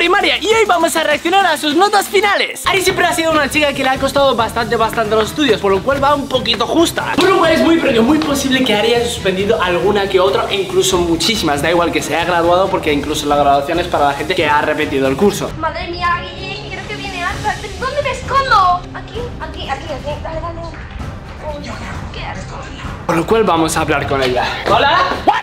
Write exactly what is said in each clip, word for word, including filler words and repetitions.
primaria y hoy vamos a reaccionar a sus notas finales. Ari siempre ha sido una chica que le ha costado bastante, bastante los estudios, por lo cual va un poquito justa. Por lo cual es muy, pero muy posible que Ari haya suspendido alguna que otra, e incluso muchísimas. Da igual que se haya graduado, porque incluso la graduación es para la gente que ha repetido el curso. Madre mía, Guille, creo que viene Arta. ¿Dónde me escondo? Aquí, aquí, aquí, aquí. Dale, dale. Uy, qué asco. Por lo cual vamos a hablar con ella. ¿Hola?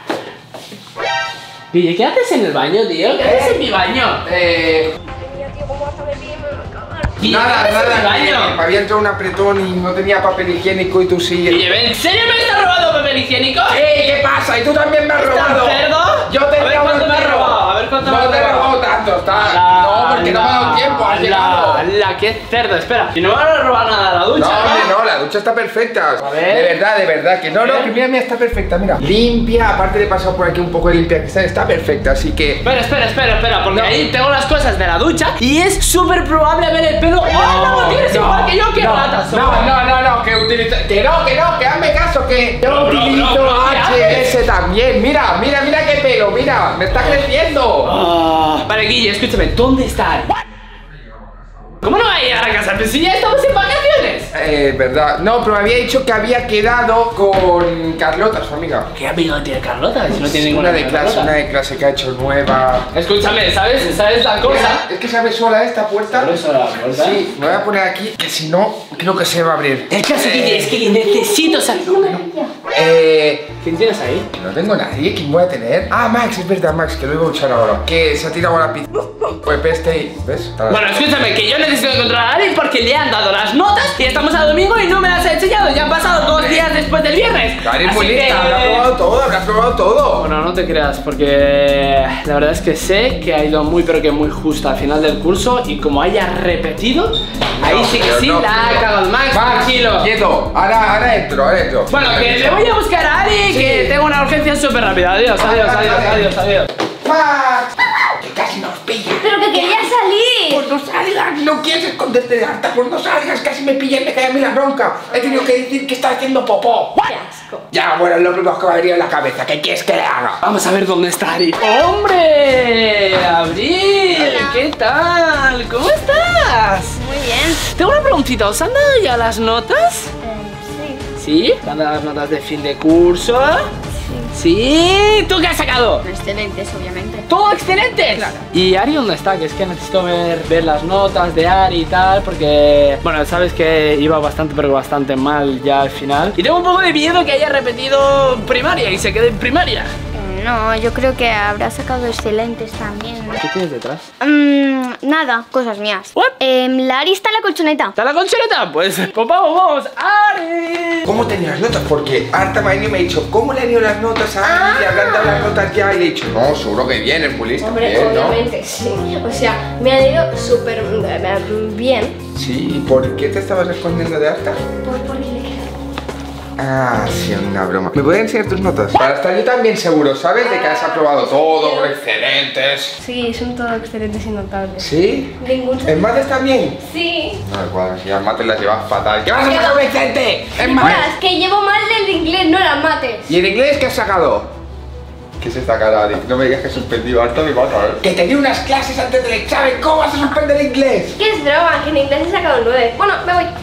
Guille, ¿qué haces en el baño, tío? ¿Qué haces en mi baño? Eh... Mira, tío, cómo hasta me pide, me va a cagar. Nada, nada, en el baño? me había entrado un apretón y no tenía papel higiénico y tú sí. Guille, ¿en serio me estás robando papel higiénico? ¡Eh! ¿Qué pasa? ¿Y tú también me has ¿Estás robado? cerdo? Yo te A ver cuánto me has robado, a ver cuánto me has No te he robado. robado tanto, está. No, porque no me ha dado tiempo, has llegado. ¡Hala! ¡Qué cerdo! Espera, si no me van a robar nada de la ducha. No, hombre, no, la ducha está perfecta. A ver. De verdad, de verdad, que no, no, que mira, mira, está perfecta, mira. Limpia, aparte de pasar por aquí un poco de limpia que está, está perfecta, así que. Espera, espera, espera, espera, porque No. ahí tengo las cosas de la ducha y es súper probable ver el pelo. ¡Oh, no! Tienes igual que yo, que no, ratas. no, no, no, no, que utilizo. Que no, que no, que hazme caso, que yo Bro, bro, utilizo bro, bro, ¿qué H haces? S también. Mira, mira, mira qué pelo, mira, me está creciendo. Ah, vale, Guille, escúchame, ¿dónde está Ari? ¿Cómo no va a llegar a casa? Pues si ya estamos en vacaciones. Eh, verdad. No, pero me había dicho que había quedado con Carlota, su amiga. ¿Qué amigo tiene Carlota? Si no tiene ninguna Una de amiga clase, Carlota. una de clase que ha hecho nueva. Escúchame, ¿sabes? ¿Sabes la cosa? Es que se abre sola esta puerta. ¿Se abre sola la puerta? Sí, me voy a poner aquí, que si no, creo que se va a abrir. El caso, Guille, es que necesito salir. Eh... ¿Quién tienes ahí? No tengo nadie, ¿quién voy a tener? Ah, Max, es verdad, Max, que lo iba a echar ahora. Que se ha tirado a la pizza. Pues peste y... ¿Ves? Bueno, escúchame, que yo necesito encontrar a Ari porque le han dado las notas y estamos a domingo y no me las ha enseñado. Ya han pasado dos días después del viernes. Ari es muy Así lista, que- habrá probado todo, habrá probado todo. Bueno, no te creas, porque la verdad es que sé que ha ido muy, pero que muy justa al final del curso y como haya repetido, ahí No, sí que pero sí, no, la ha no. cagado el Max, Max, tranquilo. quieto, ahora, ahora entro, ahora entro. Bueno, que le voy a buscar a Ari, que tengo una urgencia súper rápida. Adiós, adiós, adiós, adiós, adiós. Max, que casi nos pilla. Pero que quería salir. Pues no salgas, no quieres esconderte de harta, pues no salgas, casi me pilla y me cae a mí la bronca. He tenido que decir que está haciendo popó. Qué asco. Ya, bueno, es lo primero que me ha venido en la cabeza, ¿qué quieres que le haga? Vamos a ver dónde está Ari. ¡Hombre! ¡Abril! Hola. ¿Qué tal? ¿Cómo estás? Muy bien. Tengo una preguntita, ¿os han dado ya las notas? Eh, sí. ¿Sí? ¿Te han dado las notas de fin de curso? Sí. ¿Tú qué has sacado? Excelentes, obviamente. ¡Todo excelente! Claro. ¿Y Ari dónde está? Que es que necesito ver, ver las notas de Ari y tal, porque... Bueno, sabes que iba bastante, pero bastante mal ya al final. Y tengo un poco de miedo que haya repetido primaria y se quede en primaria. Eh, no, yo creo que habrá sacado excelentes también. ¿Qué tienes detrás? Mm, nada, cosas mías. What? Eh, la Ari está en la colchoneta. ¿Está la colchoneta? Pues, pues vamos, vamos, Ari. ¿Cómo tenía las notas? Porque Arta me ha venido y me ha dicho, ¿cómo le han ido las notas a Ari? ¿Le habrán dado las notas ya? Y le he dicho, no, seguro que bien, es muy listo. Hombre, bien, ¿no? obviamente, sí. O sea, me han ido súper eh, bien. Sí, ¿y por qué te estabas escondiendo de Arta? Pues porque le queda. Ah, sí, una broma. ¿Me puedes enseñar tus notas? Para estar yo también seguro, ¿sabes? De que has aprobado todo, excelentes. Sí, son todos excelentes y notables. ¿Sí? Ningún. ¿En mates también? Sí. No, igual, si las mates las llevas fatal. ¿Qué vas a sacar, Vicente? En Nicolás, mates. que llevo mal el de inglés, no las mates. ¿Y en inglés qué has sacado? ¿Qué es esta cara, Ari? No me digas que has suspendido harto mi mata, ¿eh? Que tenía unas clases antes del examen, ¿cómo vas a suspender inglés? Que es broma, que en inglés he sacado un nueve. Bueno, me voy.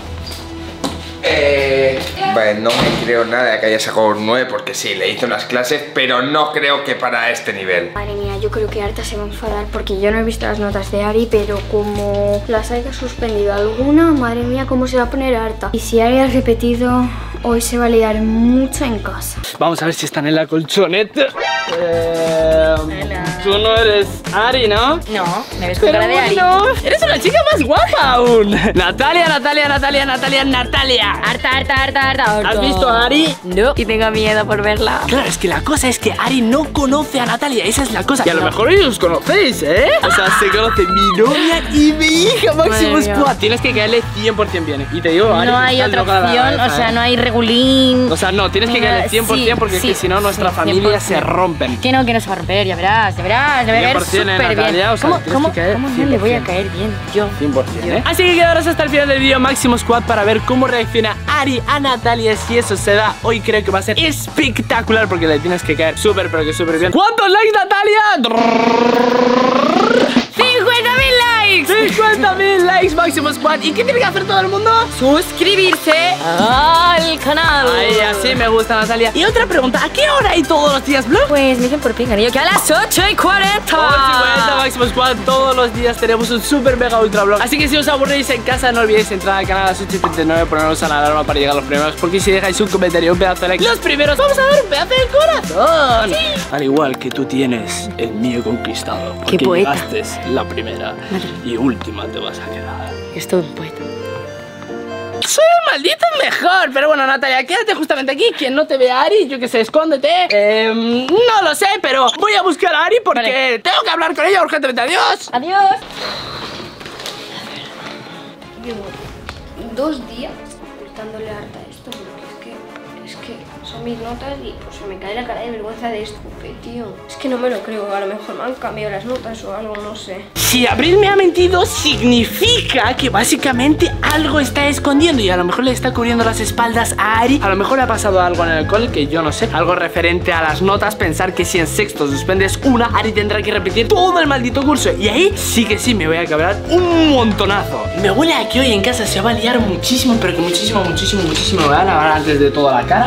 Eh... Bueno, no me creo nada de que haya sacado un nueve porque sí, le hice unas clases, pero no creo que para este nivel. Madre mía, yo creo que Arta se va a enfadar porque yo no he visto las notas de Ari, pero como las haya suspendido alguna, madre mía, cómo se va a poner Arta. Y si Ari ha repetido, hoy se va a liar mucho en casa. Vamos a ver si están en la colchoneta. Eh, tú no eres Ari, ¿no? No, me ves con Pero cara de Ari. bueno, eres una chica más guapa aún. Natalia, Natalia, Natalia, Natalia, Natalia. Harta, harta, harta, harta, harta. ¿Has visto a Ari? No. Y tengo miedo por verla. Claro, es que la cosa es que Ari no conoce a Natalia, esa es la cosa. Y a lo mejor ellos os conocéis, ¿eh? O sea, se conoce mi novia y mi hija, Máximo Madre mía. Squad. Tienes que caerle cien por cien bien. Y te digo, Ari, No hay estás otra loca de la opción, cabeza, o sea, ¿eh? no hay regulín. O sea, no, tienes que caerle cien por cien Sí, porque es sí, que si no nuestra sí, familia cien por se cien. rompen. Que no, que no se va a romper, ya verás, ya verás, ya verás cien por cien, ¿eh, súper bien. Natalia? O sea, ¿Cómo, tienes cómo, que caer cómo no cien le por voy a cien. caer bien yo? cien por cien, ¿eh? Así que quedaros hasta el final del vídeo, Máximo Squad, para ver cómo reacciona Ari a Natalia. Si eso se da, hoy creo que va a ser espectacular porque le tienes que caer súper, pero que súper bien. ¿Cuántos likes, Natalia? ¡cincuenta cincuenta mil likes Máximo Squad. ¿Y qué tiene que hacer todo el mundo? Suscribirse al canal. Ay, así me gusta, Natalia. Y otra pregunta, ¿a qué hora hay todos los días vlog? Pues me dicen por pinganillo que a las ocho y cuarenta. ocho y cuarenta Máximo Squad. Todos los días tenemos un super mega ultra vlog. Así que si os aburrís en casa, no olvidéis entrar al canal a las ocho y treinta y nueve, ponernos a la alarma para llegar a los primeros. Porque si dejáis un comentario, un pedazo de like, los primeros vamos a dar un pedazo de corazón. Sí. Al igual que tú tienes el mío conquistado. Porque Qué poeta. llegaste la primera y última te vas a quedar. Es todo un poeta. Soy el maldito mejor. Pero bueno, Natalia, quédate justamente aquí. Quien no te vea a Ari, yo que sé, escóndete. eh, No lo sé, pero voy a buscar a Ari porque vale. tengo que hablar con ella urgentemente. Adiós. Adiós. Llevo dos días dándole harta a esto, porque es que, es que son mis notas y pues se me cae la cara de vergüenza de esto, tío. Es que no me lo creo, a lo mejor me han cambiado las notas o algo, no sé. Si Abril me ha mentido, significa que básicamente algo está escondiendo y a lo mejor le está cubriendo las espaldas a Ari. A lo mejor le ha pasado algo en el cole que yo no sé. Algo referente a las notas. Pensar que si en sexto suspendes una, Ari tendrá que repetir todo el maldito curso. Y ahí sí que sí me voy a cabrear un montonazo. Me huele a que hoy en casa se va a liar muchísimo, pero que muchísimo, muchísimo, muchísimo. Me voy a lavar antes de toda la cara.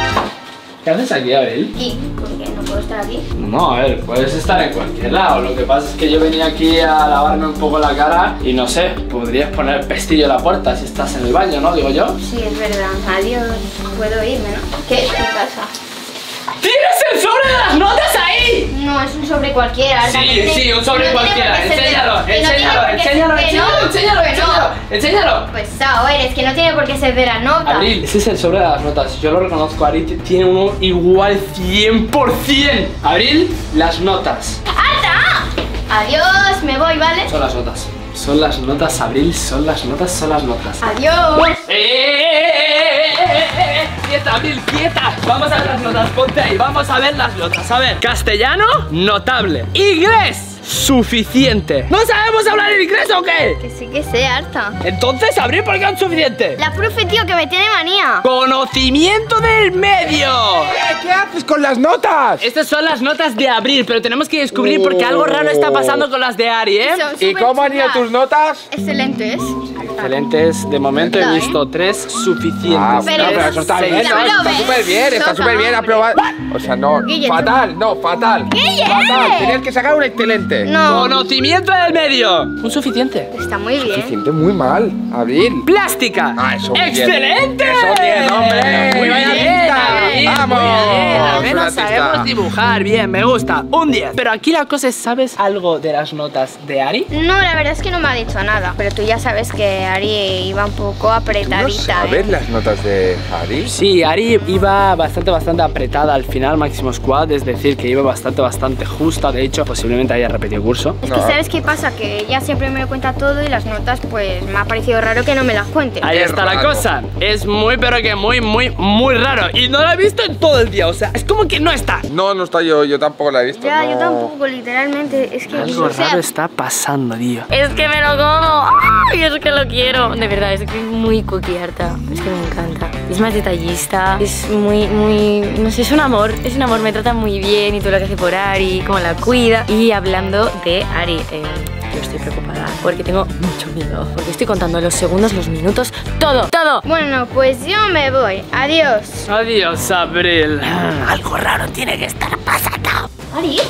¿Qué haces aquí, Abril? ¿Y por qué no puedo estar aquí? No, a ver, puedes estar en cualquier lado. Lo que pasa es que yo venía aquí a lavarme un poco la cara y no sé, podrías poner pestillo en la puerta si estás en el baño, ¿no? Digo yo. Sí, es verdad. Adiós. Puedo irme, ¿no? ¿Qué? ¿Qué pasa? ¡Tienes el sobre de las notas ahí! No, es un sobre cualquiera. Sí, sí, un sobre cualquiera. Enséñalo, enséñalo, enséñalo, enséñalo, enséñalo, enséñalo, enséñalo. Pues sao eres, que no tiene por qué ser de la nota. Abril, ese es el sobre de las notas. Yo lo reconozco, Ari tiene uno igual cien por cien. Abril, las notas. ¡Alta! Adiós, me voy, ¿vale? Son las notas. Son las notas, Abril, son las notas, son las notas. Adiós. ¡Eh, eh, eh, eh, eh, eh! ¡Quieta, Abril, quieta! Vamos a ver las notas, ponte ahí, vamos a ver las notas. A ver, castellano, notable. Inglés, suficiente. ¿No sabemos hablar en inglés o qué? Que sí que sé, harta. Entonces, Abril, ¿por qué es suficiente? La profe, tío, que me tiene manía. Conocimiento del medio. ¿Qué haces con las notas? Estas son las notas de Abril, pero tenemos que descubrir porque algo raro está pasando con las de Ari, ¿eh? Son ¿Y súper cómo han ido chulas. tus notas? Excelentes. Excelentes, de momento he visto tres suficientes. Ah, Pero bueno, pero eso eso está sí, bien, ya ¿no? me lo Está ves. súper bien, está Toca, súper bien hombre. aprobado. O sea, no, Guille, fatal, no, fatal. Guille. Fatal, tenías que sacar un excelente. No. Conocimiento del medio. Un suficiente. Está muy bien. Siente muy mal, Abril. Plástica. Ah, eso bien. ¡Excelente! Eso bien, hombre. Muy Vaya bien, artista. Abril, Vamos. muy bien. Al Un menos artista. sabemos dibujar bien, me gusta. Un diez. Pero aquí la cosa es, ¿sabes algo de las notas de Ari? No, la verdad es que no me ha dicho nada. Pero tú ya sabes que Ari iba un poco ¿No apretadita, sabes ¿eh? las notas de Ari? Sí, Ari iba bastante, bastante apretada al final, Máximo Squad. Es decir, que iba bastante, bastante justa. De hecho, posiblemente haya repetido curso. Es que No. ¿sabes qué pasa? Que ella siempre me lo cuenta todo y las notas, pues me ha parecido raro que no me las cuente. Ahí Qué está la raro. cosa. Es muy, pero que muy, muy, muy raro. Y no lo he visto en todo el día. O sea, es como que no está. No, no está yo, yo tampoco la he visto. Ya, no. yo tampoco, literalmente. Es que Algo o sea, raro está pasando, tío. Es que me lo como. ¡Ay! Es que lo quiero. De verdad, es que es muy cookie harta. Es que me encanta. Es más detallista. Es muy, muy. No sé, es un amor. Es un amor. Me trata muy bien. Y todo lo que hace por Ari, cómo la cuida. Y hablando de Ari, eh, yo estoy preocupada porque tengo mucho miedo. Porque estoy contando los segundos, los minutos, todo, todo. Bueno, pues yo me voy. Adiós. Adiós, Abril. Algo raro tiene que estar pasando. Ari,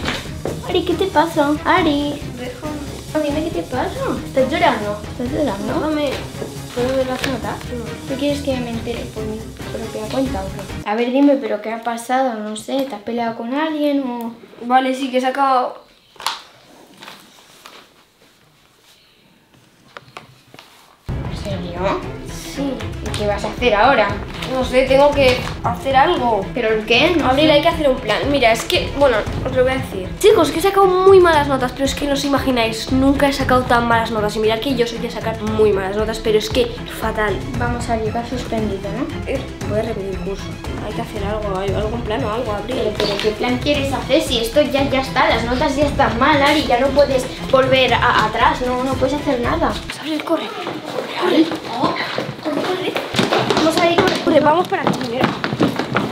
Ari, ¿qué te pasa? Ari, dime qué te pasa. ¿Estás llorando? ¿Estás llorando? Dame, ¿puedo ver las notas? ¿Tú quieres que me entere por mi propia cuenta o qué? A ver, dime, ¿pero qué ha pasado? No sé, ¿te has peleado con alguien o...? Vale, sí, que he sacado... ¿En serio? Sí. ¿Y qué vas a hacer ahora? No sé, tengo que hacer algo. ¿Pero el qué? No Abril, sé. hay que hacer un plan. Mira, es que, bueno, os lo voy a decir. Chicos, que he sacado muy malas notas, pero es que no os imagináis, nunca he sacado tan malas notas. Y mirad que yo soy de sacar muy malas notas, pero es que fatal. Vamos a llegar suspendido, ¿no? Eh, Voy a repetir el curso. Hay que hacer algo, hay algún plan o algo, Abril. Pero, pero ¿qué plan quieres hacer si esto ya, ya está? Las notas ya están mal, Ari, ya no puedes volver a- atrás, no, no puedes hacer nada. Abril, corre. Ari, oh, corre, corre. Vamos a ir, corre. Corre, vamos para aquí, mira. Y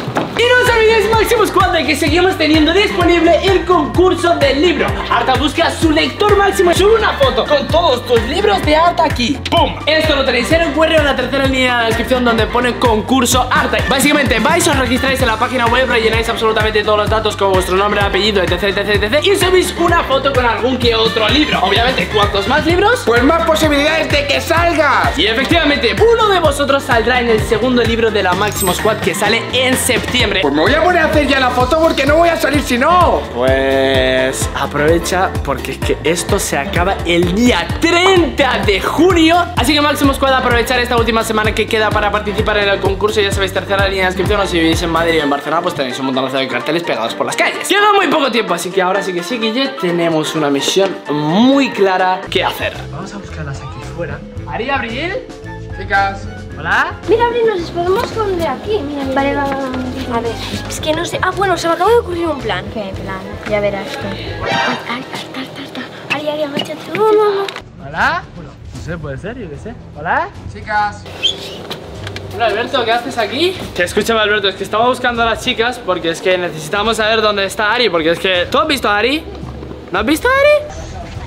no os olvidéis, Máximo Squad, de que seguimos teniendo disponible el concurso del libro. Arta busca su lector máximo y sube una foto con todos tus libros de Arta aquí. ¡Pum! Esto lo tenéis en el correo en la tercera línea de la descripción donde pone concurso Arta. Básicamente vais, os registráis en la página web, rellenáis absolutamente todos los datos como vuestro nombre, apellido, etc, etc, etc, y subís una foto con algún que otro libro. Obviamente, cuantos más libros, pues más posibilidades de que salgas. Y efectivamente, uno de vosotros saldrá en el segundo libro de la Máximo Squad que sale en septiembre. Pues me voy a poner a hacer ya la foto porque no voy a salir si no. Pues aprovecha porque es que esto se acaba el día treinta de junio. Así que Máximo Squad, aprovechar esta última semana que queda para participar en el concurso. Ya sabéis, tercera línea de descripción. O si vivís en Madrid o en Barcelona, pues tenéis un montón de carteles pegados por las calles. Queda muy poco tiempo, así que ahora sí que sí, Guille, tenemos una misión muy clara que hacer. Vamos a buscarlas aquí fuera. Ari, Abril. Chicas. Hola. Mira, Abril, nos podemos esconder aquí. Mira, mira. Vale, vale, vale. A ver, es que no sé. Ah, bueno, se me acaba de ocurrir un plan. ¿Qué plan? Ya verás tú. Ari, Ari, Ari, Ari, agáchate. No, no, no. Hola. Bueno, no sé, puede ser, yo qué sé. Hola. Chicas. Hola, Alberto, ¿qué haces aquí? Que escúchame, Alberto, es que estaba buscando a las chicas porque es que necesitamos saber dónde está Ari. Porque es que... ¿Tú has visto a Ari? ¿No has visto a Ari?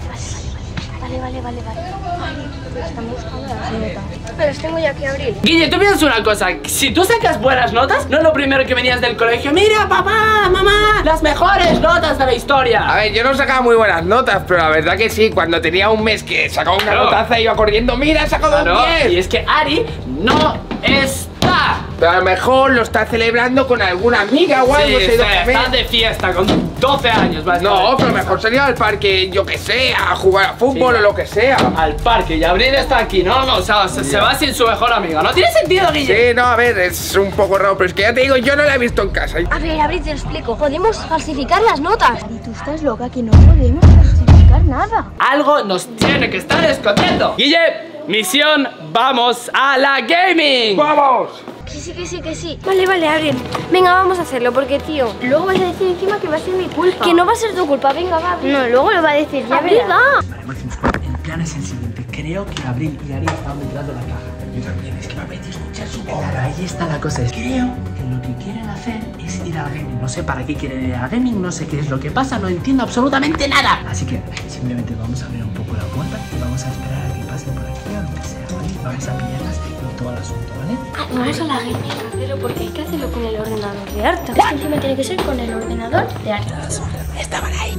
Vale, vale, vale, vale. Ari, estamos buscando las notas. Pero las tengo ya aquí, Abril. Guille, tú piensas una cosa. Si tú sacas buenas notas, no es lo primero que venías del colegio. Mira, papá, mamá, las mejores notas de la historia. A ver, yo no sacaba muy buenas notas, pero la verdad que sí. Cuando tenía un mes que sacaba una Claro. notaza iba corriendo. Mira, he sacado Claro, un diez. y es que Ari no está. Pero a lo mejor lo está celebrando con alguna amiga o algo. Sí, se ha ido a está, comer. está de fiesta con doce años. No, básicamente. pero mejor sería al parque, yo que sé, a jugar a fútbol Sí. o lo que sea. Al parque, y Abril está aquí. No, no, o sea, se, se va sin su mejor amigo. No tiene sentido, Guille. Sí, no, a ver, es un poco raro, pero es que ya te digo, yo no la he visto en casa. A ver, Abril, te lo explico. Podemos falsificar las notas. Y tú estás loca, que no podemos falsificar nada. Algo nos tiene que estar escondiendo. Guille, misión, vamos a la gaming. ¡Vamos! Que sí, que sí, que sí. Vale, vale, Abril. Venga, vamos a hacerlo, porque, tío, Luego vas a decir encima que va a ser mi culpa. que no va a ser tu culpa. Venga, va, Abril. No, luego lo va a decir, ya Abril, verás. va. Vale, Máximo Squad, el plan es el siguiente. Creo que Abril y Ari están detrás de la caja. Yo también, es que me apetece escuchar su voz. Claro, ahí está la cosa. Creo que lo que quieren hacer es ir al gaming. No sé para qué quieren ir al gaming, no sé qué es lo que pasa, no entiendo absolutamente nada. Así que simplemente vamos a abrir un poco la puerta y vamos a esperar a que pasen por aquí o lo que sea, ¿vale? Vamos a pillarlas y todo el asunto, ¿vale? Ah, vamos a la gaming. Pero porque hay que hacerlo con el ordenador de Arta. Es que encima tiene que ser con el ordenador de Arta. Estaban ahí.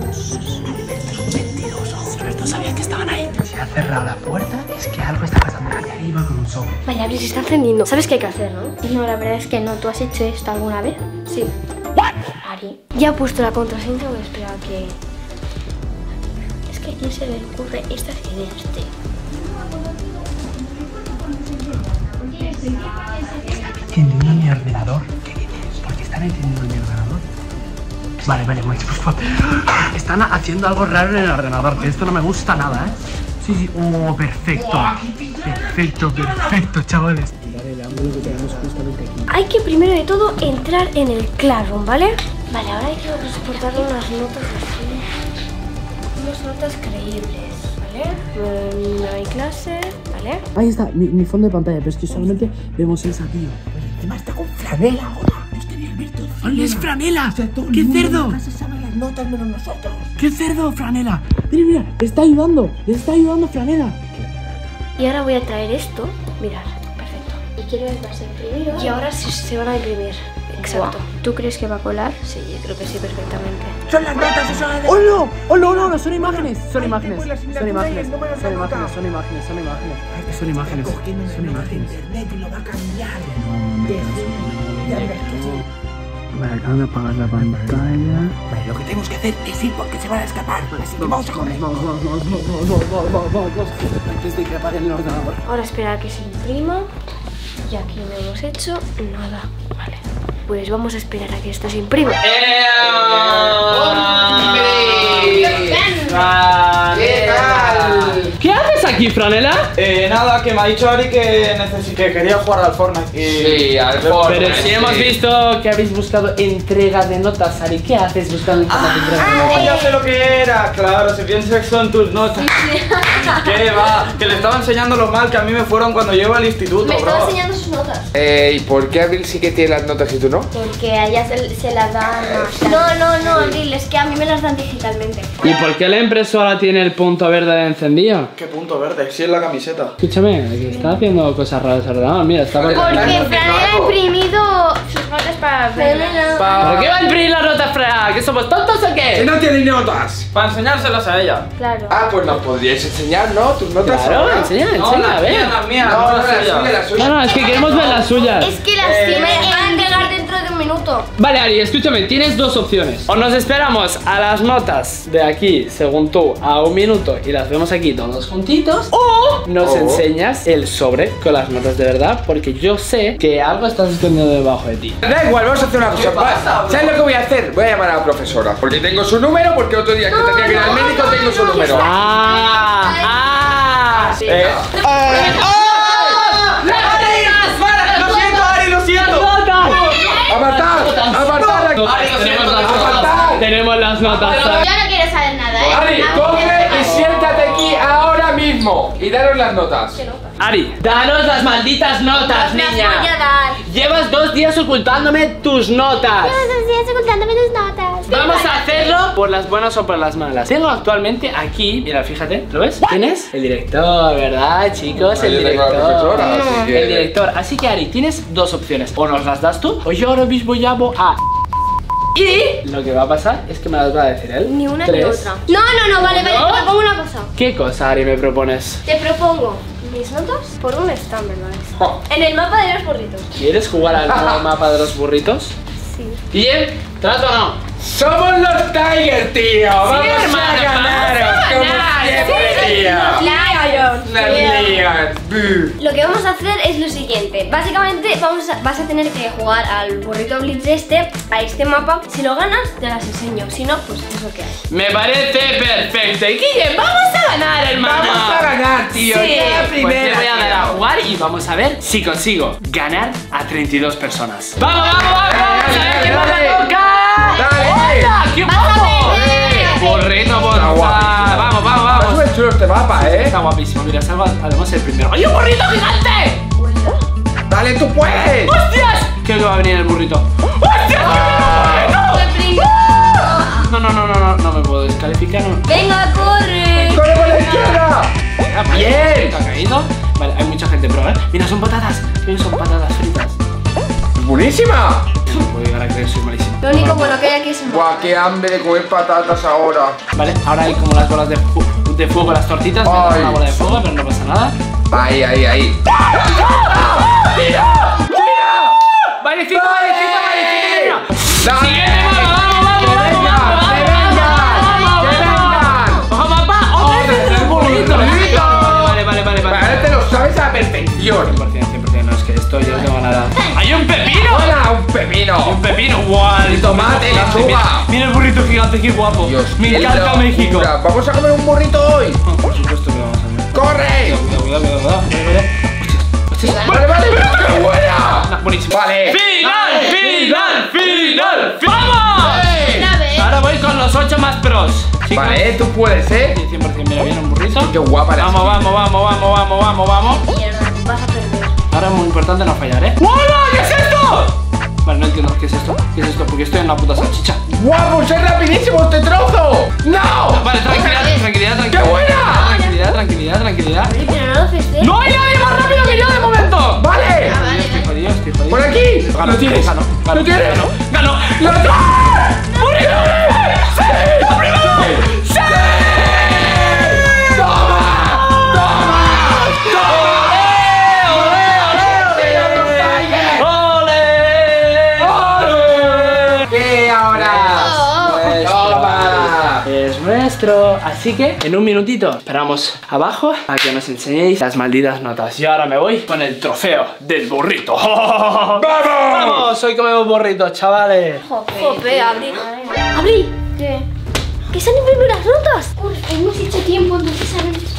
Mentirosos. Alberto sabía que estaban ahí. Se ha cerrado la puerta, es que algo está pasando. Ahí va con un sobre. Vale, Abril, se está encendiendo. ¿Sabes qué hay que hacer, no? No, la verdad es que no. ¿Tú has hecho esto alguna vez? Sí. Ari. Ya he puesto la contraseña, voy a esperar a que... Es que a quién se le ocurre estas ideas, tío. Encendiendo mi ordenador. ¿Qué dices? ¿Por qué están encendiendo mi ordenador? Vale, vale, Máximo Squad. Están haciendo algo raro en el ordenador, que esto no me gusta nada, ¿eh? Sí, sí. Oh, perfecto. Perfecto, perfecto, chavales. Vale, el ángulo que tenemos justamente aquí. Hay que primero de todo entrar en el Classroom, ¿vale? Vale, ahora hay que transportar unas notas así. Unas notas creíbles, ¿vale? Mm, No hay clase, ¿vale? Ahí está, mi, mi fondo de pantalla, pero es que solamente vemos esa, tío. Encima está con franela ahora. Es que Alberto es franela. ¡Es Franela! O sea, todo el ¡Qué mundo en cerdo! la casa sabe las notas menos nosotros. ¡Qué cerdo, Franela! Mira, mira, le está ayudando, le está ayudando Franela. Y ahora voy a traer esto. Mirad, perfecto. ¿Y quieres vas a imprimir ahora? Y ahora sí se van a imprimir. Exacto. Buah. ¿Tú crees que va a colar? Sí, yo creo que sí, perfectamente. Son las notas, eso es. ¡Oh, no! ¡Oh, no, no, no! Son imágenes, son imágenes, pues la son asignatura y imágenes, el número de son la nota. imágenes, son imágenes, son imágenes, son imágenes, Cogiendo son imágenes. internet y lo va a cambiar. Vale, acaban de apagar la pantalla. Vale, lo que tenemos que hacer es ir porque se van a escapar. Así que vamos a correr. Vamos, vamos, vamos, vamos, vamos, vamos, vamos, vamos. Antes de que apaguen el ordenador. Ahora esperar a que se imprima. Y aquí no hemos hecho nada. Vale. Pues vamos a esperar a que esto se imprima. ¿Qué tal? ¿Qué haces aquí? aquí, Franela? Eh, nada, que me ha dicho Ari que, necesi- que quería jugar al Fortnite. Y... Sí, al Fortnite. Pero si hemos sí. visto que habéis buscado entrega de notas, Ari, ¿qué haces buscando Ah, entrega de ah, notas? ya sé lo que era, claro, se piensa que son tus notas. ¿Qué va? Que le estaba enseñando lo mal que a mí me fueron cuando llego al instituto, Me bro. estaba enseñando sus notas. Eh, ¿y por qué Abril sí que tiene las notas y tú no? Porque a ella se, se las dan más. No, no, no, Abril, es que a mí me las dan digitalmente. ¿Y por qué la impresora tiene el punto verde de encendido? ¿Qué punto verde? Sí, es la camiseta. Escúchame, que está haciendo cosas raras, ¿verdad? Mira, está Vale, cortando. vale. Porque Fran ha imprimido sus notas para verlas. ¿Pero qué va a imprimir las notas, Fra? ¿Que somos tontos o qué? no tiene notas! Para enseñárselas a ella. Claro. Ah, pues nos podríais enseñar, ¿no? Tus notas. Claro, ahora. enseña, No, enseña, a las ver. mías, las mías, No, no, las la suyas. suya, la suya. No, no, es que queremos ver las suyas. Es que las Eh, tiene Me van a en entregar dentro de un minuto. Vale, Ari, escúchame, tienes dos opciones. O nos esperamos a las notas de aquí, según tú, a un minuto y las vemos aquí todos juntitos. O nos O- enseñas el sobre con las notas de verdad, porque yo sé que algo estás escondiendo debajo de ti. Da igual, vamos a hacer una cosa. pasa, bro? ¿Sabes lo que voy a hacer? Voy a llamar a la profesora. Porque tengo su número, porque otro día que tenía que ir al médico tengo su número. ¡Ah! ¡Ah! Eh. ¡Lo siento, Ari, lo siento! ¡Apartad! ¡Apartad! Ari, lo siento, lo siento. ¡Apartad! Tenemos las notas. Yo no quiero saber nada, ¿eh? Ari, coge y siéntate aquí ahora mismo y daros las notas. Ari, danos las malditas notas, Las voy niña. a dar. Llevas dos días ocultándome tus notas. Los días ocultándome tus notas. Vamos a hacerlo por las buenas o por las malas. Tengo actualmente aquí, mira, fíjate, ¿lo ves? ¿Quién es? El director, ¿verdad, chicos? El Yo tengo a la director. profesora, así que- El director. Así que, Ari, tienes dos opciones. O nos las das tú, o yo ahora mismo llamo a... Y lo que va a pasar es que me las va a decir él. Ni una Tres. ni otra. No, no, no, vale, vale, ¿No? te propongo una cosa. ¿Qué cosa, Ari, me propones? Te propongo mis notas por un stand, ¿verdad? Oh. En el mapa de los burritos. ¿Quieres jugar al nuevo mapa de los burritos? Sí. Bien, ¿trato o no? ¡Somos los Tiger, tío! ¡Vamos hermano, a ganaros! vamos a ¡Como ganar, siempre, sí, tío! Lions. ¡Las ligas! ¡Buh! Lo que vamos a hacer es lo siguiente. Básicamente vamos a, vas a tener que jugar al burrito blitz este, a este mapa. Si lo ganas, te las enseño. Si no, pues es lo que hay. Me parece perfecto. Y Guille, vamos a ganar, hermano. ¡Vamos a ganar, tío! Sí, ¡Ya la pues primera, te voy a dar a tío! jugar y vamos a ver si consigo ganar a treinta y dos personas. ¡Vamos, vamos, vamos! Dale, ¡A ver dale, qué pasa, dale. Coca! Dale. ¡Hola! ¡Qué guapo! perder. Burrito, Está bolsa. guapísimo. Vamos, vamos, Está vamos. súper chulo este mapa, ¿eh? Está guapísimo. Mira, salgo además el primero. ¡Hay un burrito gigante! ¡Dale, tú puedes! ¡Hostias! Creo que va a venir el burrito. ¡Hostias! No, no, no, no, no, no me puedo descalificar. No. Venga, corre. ¡Corre por la izquierda! Ah, vale, Bien. ¿Ha caído? Vale, hay mucha gente, pero ¿eh? Mira, son patatas. Mira, son patatas fritas. ¡Buenísima! No puedo llegar a creer, soy malísimo. Lo único bueno que hay aquí es un ¡Buah, qué hambre de comer patatas ahora! Vale, ahora hay como las bolas de, fu de fuego, las tortitas. Me dan Ay. una bola de fuego, pero no pasa nada. Ahí, ahí, ahí. ¡Valecito, valecito, valecito! ¡Dale! ¡Siguiente mapa! ¡Vamos, ¡Que vamos, vengan! vamos, ¡Que vamos, vengan! vamos, ¡Que vengan! ¡Ojo, papá! ¡Otra vez el burrito! burrito! Vale, vale, vale, vale. Ahora te lo sabes a la perfección. cien por cien, cien por cien, no, es que esto yo no tengo nada. ¡Hay un pepino! ¡Hola, un pepino! ¡Un pepino! ¡Guau! Y tomate, Gigante, lechuga. Mira, mira el burrito gigante, qué guapo. Dios, Me qué encanta locura. México. ¡Vamos a comer un burrito hoy! Oh, por supuesto que vamos a ver. ¡Corre! Cuidado, cuidado, cuidado, cuidado. cuidado. Hostias, ¡Vale, vale! ¡Qué buena! hostias. Buenísimo. Vale. ¡Final! ¡Final! ¡Final! ¡Vamos! ¡Eh! Una vez. Ahora voy con los ocho más pros. Chicos. Vale, tú puedes, ¿eh? Sí, cien por cien, mira, viene un burrito. Qué guapa la Vamos, vamos, vamos, vamos, vamos, vamos, vamos. Mierda, vas a perder. Ahora es muy importante no fallar, ¿eh? ¡Hola! ¿Qué es esto? Vale, no entiendo qué es esto. ¿Qué es esto? Porque estoy en la puta salchicha. ¡Guapo! ¡Es rapidísimo este trozo! ¡No! Vale, tranquilidad, tranquilidad, tranquilidad. ¡Qué buena! Tranquilidad, tranquilidad, tranquilidad. Oye, pero no lo festes. ¡No hay nadie más rápido que yo de momento! ¡Vale! Estoy jodido, estoy jodido. ¡Por aquí! Gano, ¡Lo tienes! Gano, gano, ¡Lo tienes! Gano, gano. ¡Lo tienes! ¡Burrito! ¡Sí! ¡Lo primero! ¡Sí! ¡Toma! ¡Toma! ¡Ole! ¿Qué ahora? ¡Toma! Es nuestro. Así que en un minutito esperamos abajo a que nos enseñéis las malditas notas. Y ahora me voy con el trofeo del burrito. ¡Vamos! ¡Vamos! Hoy comemos burritos, chavales. Jope, Abril. Abril, ¿Qué? que se han imprimido las notas. Hemos hecho tiempo, entonces sabemos.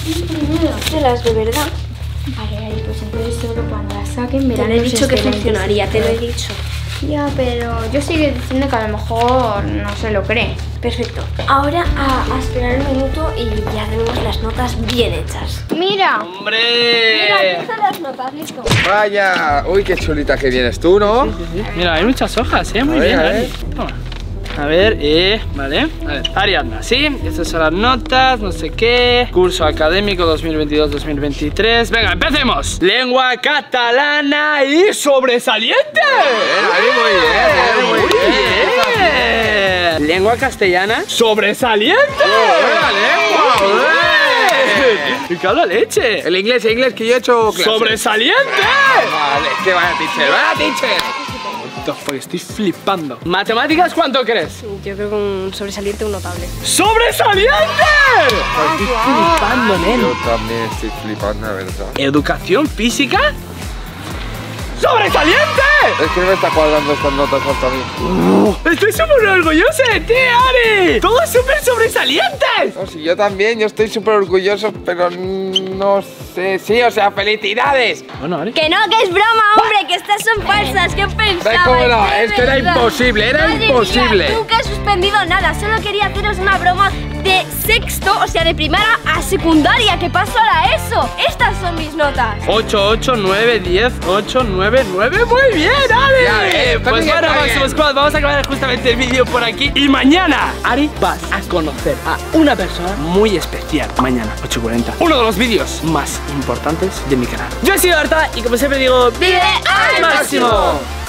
De las de verdad. Vale, Ari, pues entonces solo cuando la saquen Te verán lo he los dicho que excelentes funcionaría, te lo he efectos. dicho. Ya, pero yo sigo diciendo que a lo mejor no se lo cree. Perfecto. Ahora a, a esperar un minuto y ya tenemos las notas bien hechas. ¡Mira! ¡Hombre! Mira, aquí están las notas, listo. Vaya, uy, qué chulita que vienes tú, ¿no? Mira, hay muchas hojas, ¿eh? Muy A ver, bien, a Ari. ver. Toma. A ver, eh, vale. A ver, Ariadna, ¿sí? Estas son las notas, no sé qué. Curso académico dos mil veintidós dos mil veintitrés. Venga, empecemos. Lengua catalana y sobresaliente. Ari, muy bien, muy bien. bien. Lengua castellana, sobresaliente. ¡Buena lengua! ¡Me cago en la leche! El inglés, el inglés que yo he hecho clases. ¡Sobresaliente! Vale, que vaya teacher, vaya teacher. Porque estoy flipando. ¿Matemáticas cuánto crees? Yo creo que un sobresaliente, un notable. ¡Sobresaliente! Estoy flipando, nen. Yo también estoy flipando, la verdad. ¿Educación física? ¡Sobresaliente! Es que no me está cuadrando estas notas hasta a mí. Estoy súper orgulloso de ti, Ari. Todos súper sobresalientes. No, sí, yo también, yo estoy súper orgulloso, pero no sé. Sí, o sea, felicidades. Bueno, Ari. Que no, que es broma, hombre, que estas son falsas. ¿Qué pensabas? ¿Cómo no? De Es que era verdad. imposible, era Madre imposible. mía, nunca he suspendido nada, solo quería haceros una broma de sexto, o sea, de primera a secundaria, que paso a la ESO. Estas son mis notas. ocho, ocho, nueve, diez, ocho, nueve, nueve. Muy bien, Ari. Ya ves, Pues también bueno, está Máximo bien. Squad, vamos a acabar justamente el vídeo por aquí. Y mañana, Ari, vas a conocer a una persona muy especial. Mañana, ocho y cuarenta. Uno de los vídeos más importantes de mi canal. Yo he sido Arta y como siempre digo, ¡Vive al máximo.